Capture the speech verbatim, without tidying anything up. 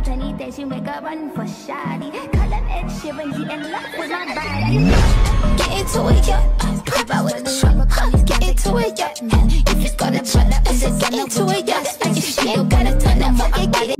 anything, she make a run for shoddy. Call up Ed Sheeran, he in love with my body. Get into it, yeah. Pop out with the trunk. Get into it, yeah. If you got a check, I said get into it, yeah. And if she ain't got a ton, then fuck it, get it.